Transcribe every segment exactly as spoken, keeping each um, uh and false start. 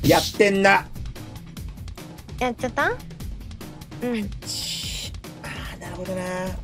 やってんな。 やっちゃった。うん。 ああ、なるほどな。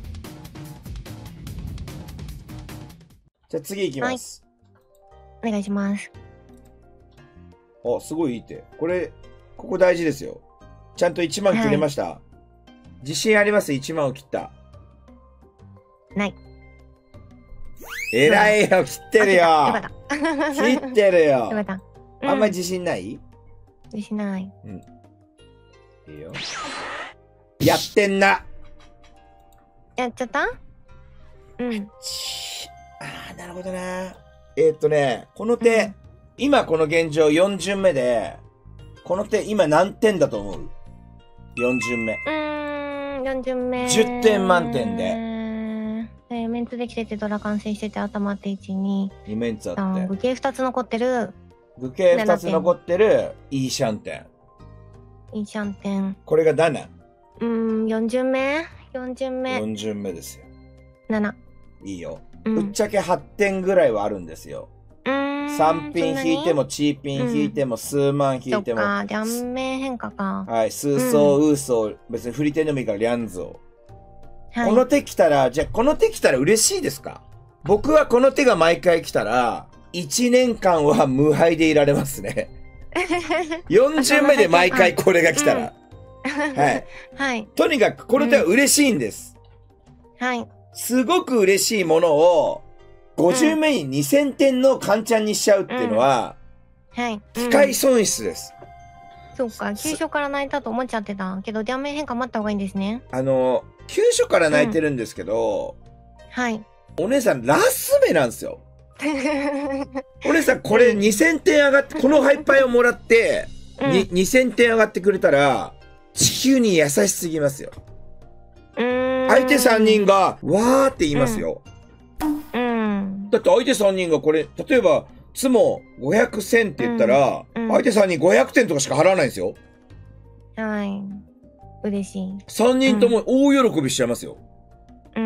じゃあ次いきます。 はい、お願いします。 あ、すごいいい手。これ、ここ大事ですよ。ちゃんといちまん切れました。はい、自信あります？ いち 万を切った。 ない。 えらいよ、切ってるよ。切ってるよ。よかった。うん、あんまり自信ない？ 自信ない。 うん。いいよ。やってんな。 やっちゃった？うん。 ああ、なるほどな。えー、っとね、この手、うん、今この現状よん巡目で、この手今何点だと思う？ よん 巡目。 うーん、よん巡目。 じゅってん満点で。 えー、メンツできててドラ完成してて頭っていち、に。 にメンツあって。 具形ふたつ残ってる。 具形ふたつ残ってる、いいシャンテン。 いいシャンテン。 これがなな。 うーん、よん巡目 ?よん 巡目。 よん巡目ですよ。 なな。 いいよ。うん、ぶっちゃけはってんぐらいはあるんですよ。 うーん。 さんピン引いても、チーピン引いても、うん、数万引いても。 そっか、両面変化か。 はい、数層、ウーソー、別に振り手でもいいから、リャンゾー。 はい、 この手来たら、じゃあこの手来たら嬉しいですか？僕はこの手が毎回来たら、いちねんかんは無敗でいられますね。よん巡目で毎回これが来たら。はい。 はい。 とにかくこの手は嬉しいんです。 うん、はい。 すごく嬉しいものを、ご巡目ににせんてんのカンチャンにしちゃうっていうのは、 うん、はい。 機械損失です。 そうか、急所から泣いたと思っちゃってたけど、両面変化待った方がいいんですね。 あの、急所から泣いてるんですけど、うん、 はい。 お姉さん、ラス目なんですよ。お姉さん、これにせんてん上がって、このハイパイをもらって、うん、にせんてん上がってくれたら、地球に優しすぎますよ。相手さんにんが、わーって言いますよ。うん、だって相手さんにんがこれ、例えば、ツモごひゃくせんって言ったら、うんうん、相手さんにんごひゃくてんとかしか払わないんですよ。 はい。嬉しい。 さんにんとも大喜びしちゃいますよ。 うん。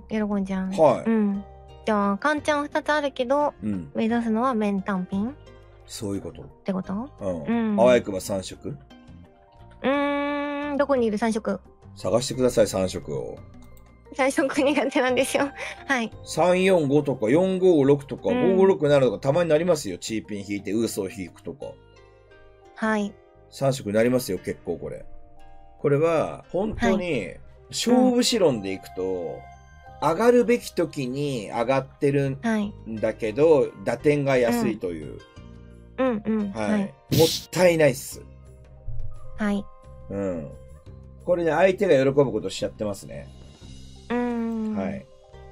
喜んじゃう。 はい。 うん。じゃあ、カンちゃんふたつあるけど、うん、目指すのは面単品？ そういうこと。 ってこと？ うん。うん、あわよくばさん色？ うーん、どこにいるさん色？ 探してください、さん色を。 さん色苦手なんですよ。はい。 さんよんごとかよんごろくとかごごろくななとかたまになりますよ。チーピン引いてウーソー引くとか。はい。さん色になりますよ、結構これ。これは、本当に、勝負師論でいくと、はい、上がるべき時に上がってるんだけど、はい、打点が安いという。 うん、うん、うん。 はい。もったいないっす。 はい。 うん。これね、相手が喜ぶことしちゃってますね。 うーん。 はい。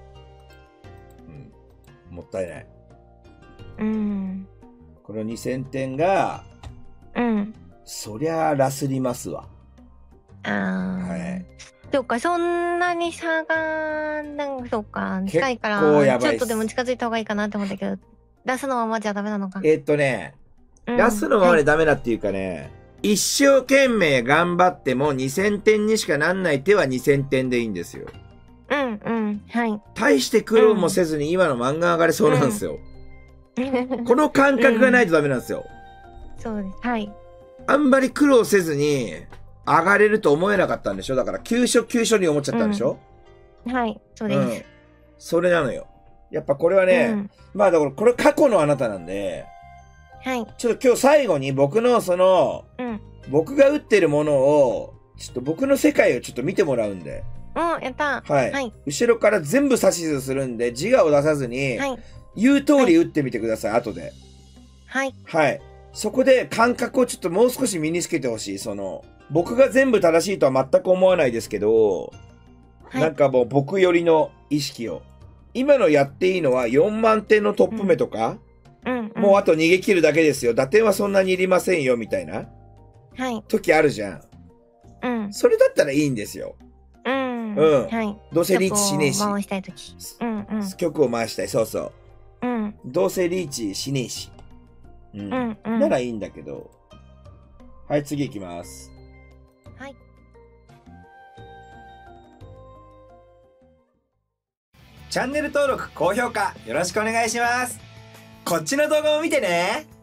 うん。もったいない。 うん。 このにせんてんが、 うん。そりゃあラスりますわ。 ああ。はい。そうか、そんなに差が、なんかそうか、近いから、ちょっとでも近づいた方がいいかなって思ったけど、出すのままじゃダメなのか。 えー、っとね、うん、出すのままでダメだっていうかね、はい、一生懸命頑張ってもにせんてんにしかなんない手はにせんてんでいいんですよ。 うんうん、はい。 大して苦労もせずに今の漫画上がれそうなんですよ。うん、この感覚がないとダメなんですよ。 うん、そうです。はい。 あんまり苦労せずに上がれると思えなかったんでしょ？だから急所急所に思っちゃったんでしょ？ うん、はい、そうです、うん。 それなのよ。やっぱこれはね、うん、まあだからこれ過去のあなたなんで、 はい。 ちょっと今日最後に僕のその、うん、僕が打ってるものを、ちょっと僕の世界をちょっと見てもらうんで。 うん、やった。 はい。はい、後ろから全部指図するんで、自我を出さずに、はい、言う通り打ってみてください、はい、後で。 はい。 はい。そこで感覚をちょっともう少し身につけてほしい。その、僕が全部正しいとは全く思わないですけど、はい、なんかもう僕寄りの意識を。今のやっていいのはよんまんてんのトップ目とか、うんうんうん、もうあと逃げ切るだけですよ。打点はそんなにいりませんよ、みたいな。はい。時あるじゃん。うん。それだったらいいんですよ。うん。うん。はい。どうせリーチしねえし。 回したいとき。うんうん。 曲を回したい。そうそう。うん。どうせリーチしねえし。うん。うんうん、ならいいんだけど。はい、次行きます。はい。チャンネル登録、高評価よろしくお願いします。こっちの動画も見てね。